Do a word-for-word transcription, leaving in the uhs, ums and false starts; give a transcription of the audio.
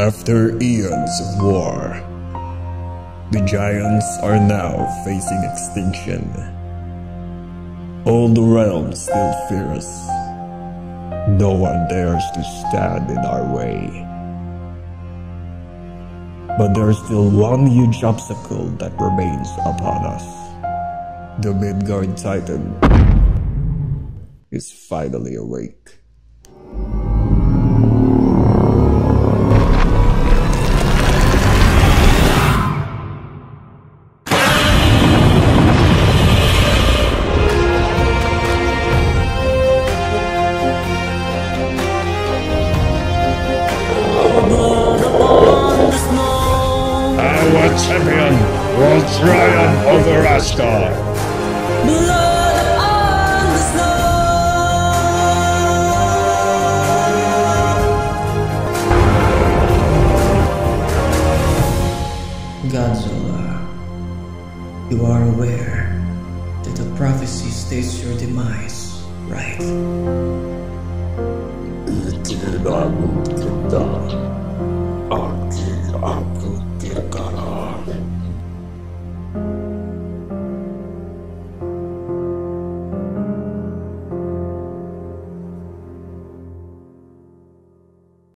After eons of war, the giants are now facing extinction. All the realms still fear us. No one dares to stand in our way. But there's still one huge obstacle that remains upon us. The Midgard Titan is finally awake. Our champion will triumph over Asgard. Blood on the snow. Godzilla, you are aware that the prophecy states your demise, right? It did not die.